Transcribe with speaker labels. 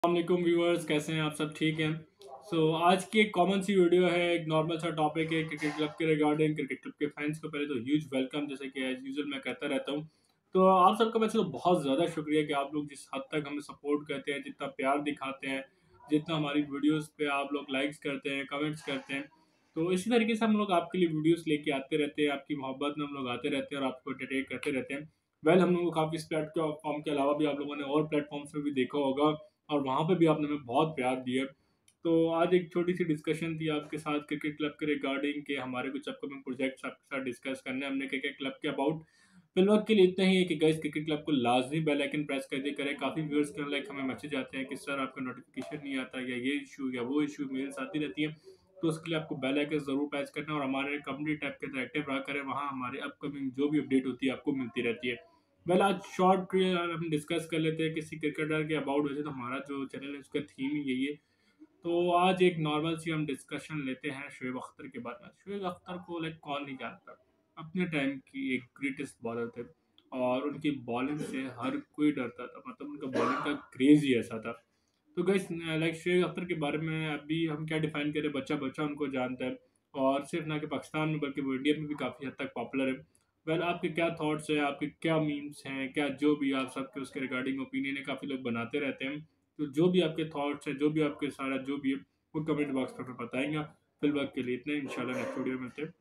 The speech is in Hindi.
Speaker 1: अस्सलामुअलैकुम व्यूअर्स, कैसे हैं आप सब? ठीक हैं। आज की एक कॉमन सी वीडियो है, एक नॉर्मल सा टॉपिक है क्रिकेट क्लब के रिगार्डिंग। क्रिकेट क्लब के फैंस को पहले तो ह्यूज वेलकम, जैसे कि एज यूजुअल मैं कहता रहता हूँ। तो आप सबका वैसे तो बहुत ज़्यादा शुक्रिया कि आप लोग जिस हद तक हमें सपोर्ट करते हैं, जितना प्यार दिखाते हैं, जितना हमारी वीडियोज़ पे आप लोग लाइक्स करते हैं, कमेंट्स करते हैं। तो इसी तरीके से हम लोग आपके लिए वीडियोज़ लेके आते रहते हैं, आपकी मोहब्बत में हम लोग आते रहते हैं और आपको एंटरटेन करते रहते हैं। हम लोग को काफ़ी इस प्लेटफॉर्म के अलावा भी आप लोगों ने और प्लेटफॉर्म्स में भी देखा होगा और वहाँ पे भी आपने हमें बहुत प्यार दिया। तो आज एक छोटी-सी डिस्कशन थी आपके साथ क्रिकेट क्लब के रिगार्डिंग, के हमारे कुछ अपकमिंग प्रोजेक्ट्स आपके साथ डिस्कस करने हैं हमने क्रिकेट क्लब के अबाउट। फिलहाल के लिए इतना ही है कि गाइस क्रिकेट क्लब को लाज़मी बेल आइकन प्रेस कर दिया करें। काफ़ी व्यूअर्स के लाइक हमें मैसेज आते हैं कि सर आपका नोटिफ़िकेशन नहीं आता, या ये इश्यू या वो इश्यू मेल्स आती रहती है। तो उसके लिए आपको बेल आइकन ज़रूर प्रेस करना है और हमारे कम्युनिटी टैब के अंदर एक्टिव रहा करें। वहाँ हमारे अपकमिंग जो भी अपडेट होती है आपको मिलती रहती है। आज शॉर्ट हम डिस्कस कर लेते हैं किसी क्रिकेटर के अबाउट। वैसे तो हमारा जो चैनल है उसका थीम ही यही है। तो आज एक नॉर्मल सी हम डिस्कशन लेते हैं शोएब अख्तर के बारे में। शोएब अख्तर को लाइक कौन नहीं जानता। अपने टाइम की एक ग्रेटेस्ट बॉलर थे और उनकी बॉलिंग से हर कोई डरता था, मतलब उनका बॉलिंग का क्रेज ही ऐसा था। तो गाइस लाइक शोएब अख्तर के बारे में अभी हम क्या डिफाइन करें, बच्चा बच्चा उनको जानता है। और सिर्फ ना कि पाकिस्तान में बल्कि वो इंडिया में भी काफ़ी हद तक पॉपुलर है। आपके क्या थॉट्स हैं, आपके क्या मीम्स हैं, क्या जो भी आप सबके उसके रिगार्डिंग ओपिनियन है, काफ़ी लोग बनाते रहते हैं। तो जो भी आपके थॉट्स हैं, जो भी आपके सारा जो भी है, वो कमेंट बॉक्स पर बताएंगे। फिलहाल के लिए इतना ही, इंशाल्लाह नेक्स्ट वीडियो में मिलते हैं।